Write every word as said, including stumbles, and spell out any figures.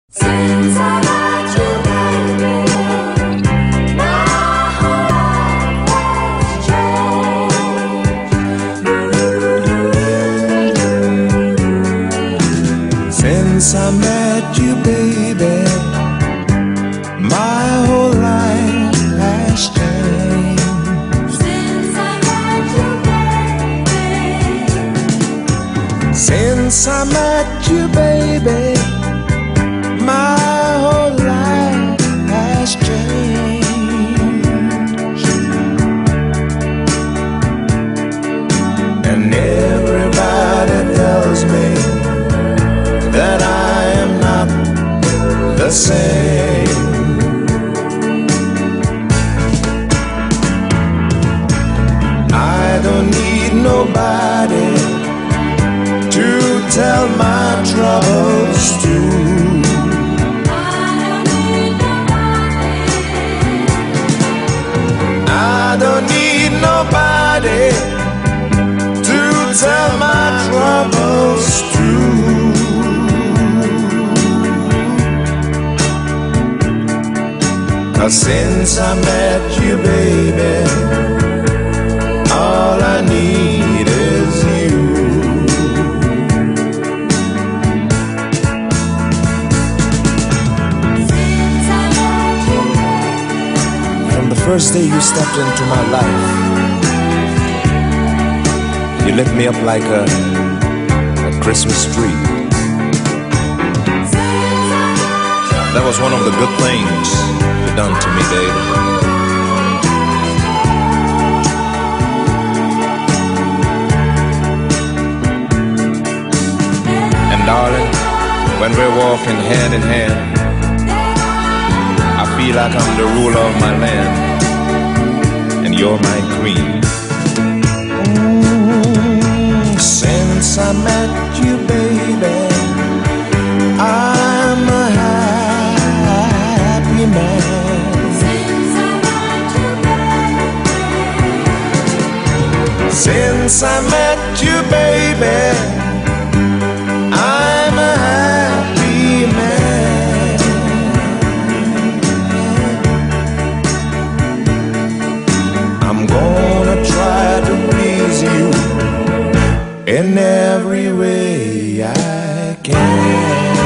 Since I met you, baby, my whole life has changed. Since I met you, baby, my whole life has changed. Since I met you, baby, Since I met you, baby, my whole life has changed. And everybody tells me that I am not the same. I don't need nobody to tell my troubles to. I don't need nobody to tell my troubles to. Cause since I met you, baby, all I need is you. since I met you, From the first day you stepped into my life, you lit me up like a, a Christmas tree. That was one of the good things you done to me, baby. And darling, when we're walking hand in hand, I feel like I'm the ruler of my land, and you're my queen. Mm, since I met you, baby, I'm a happy man. since I met you, baby, Since I met you, baby, I'm a happy man. I'm gonna try to please you in every way I can.